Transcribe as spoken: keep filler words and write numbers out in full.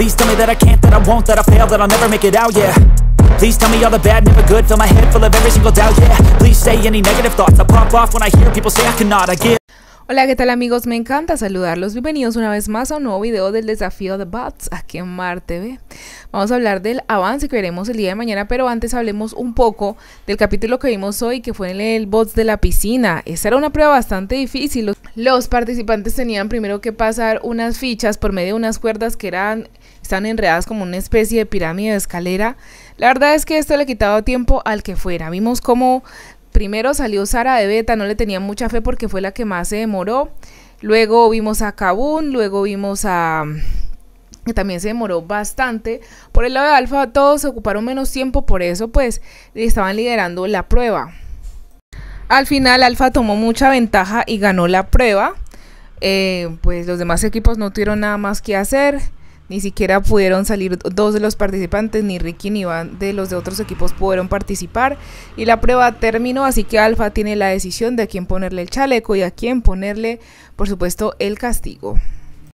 Please tell me that I can't, that I won't, that I fail, that I'll never make it out, yeah. Please tell me all the bad, never good, fill my head full of every single doubt, yeah. Please say any negative thoughts, I pop off when I hear people say I cannot, I get. Hola, ¿qué tal amigos? Me encanta saludarlos. Bienvenidos una vez más a un nuevo video del desafío de bots aquí en Mar T V. Vamos a hablar del avance que veremos el día de mañana, pero antes hablemos un poco del capítulo que vimos hoy, que fue en el bots de la piscina. Esta era una prueba bastante difícil. Los, los participantes tenían primero que pasar unas fichas por medio de unas cuerdas que eran, están enredadas como una especie de pirámide de escalera. La verdad es que esto le quitaba tiempo al que fuera. Vimos cómo primero salió Sara de beta, no le tenía mucha fe porque fue la que más se demoró. Luego vimos a Kabun, luego vimos a... que también se demoró bastante. Por el lado de Alfa todos se ocuparon menos tiempo, por eso pues estaban liderando la prueba. Al final Alfa tomó mucha ventaja y ganó la prueba. Eh, pues los demás equipos no tuvieron nada más que hacer. Ni siquiera pudieron salir dos de los participantes, ni Ricky ni Iván de los de otros equipos pudieron participar. Y la prueba terminó, así que Alfa tiene la decisión de a quién ponerle el chaleco y a quién ponerle, por supuesto, el castigo.